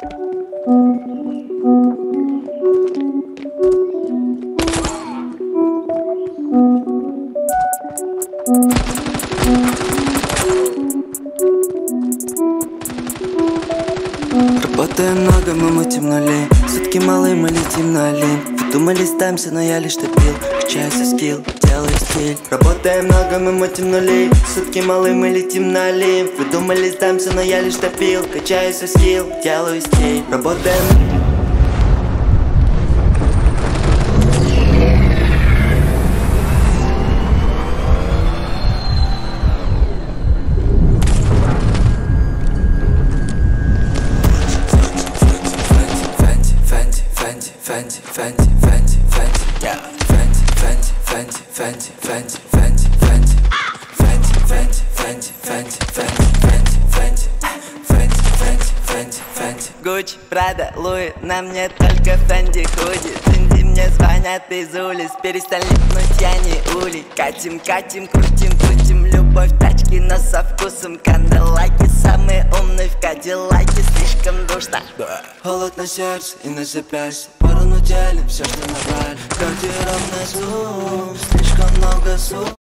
Работаем много, мы мутим нули. Сутки малые, мы летим на Олимп. Вы думали, ставимся, но я лишь топил. Качаюсь скилл, делаю стиль. Работаем много, мы мутим нули. Сутки малые, мы летим на Олимп. Вы думали, сдаемся, но я лишь топил. Качаюсь скилл, делаю стиль. Работаем. Фэнти, фэнти, фэнти, фэнти, yeah. Фэнти, фэнти, фэнти, фэнти, фэнти, фэнти, фэнти, фэнти, фэнти, фэнти, фэнти, фэнти, фэнти, фэнти, фэнти, фэнти, фэнти. Гуччи, Прада, Луи, на мне только Фэнди худи. Цинди мне звонят из улиц, перестань липнуть, я не улей. Катим, катим, крутим, крутим, любовь тачки, но со вкусом канделаки. Самые умные в кадиллаке, слишком душно. Холод на сердце и на запястье. Пору делим все, что набрали. Квартира внизу, слишком много звуков.